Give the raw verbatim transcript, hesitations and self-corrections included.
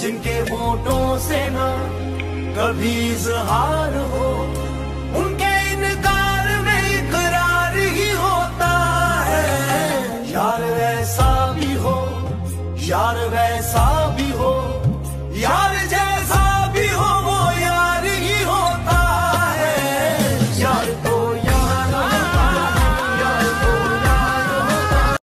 जिनके होठों से ना कभी इजहार हो, उनके इनकार में इकरार ही होता है। यार वैसा भी हो, यार वैसा भी हो, यार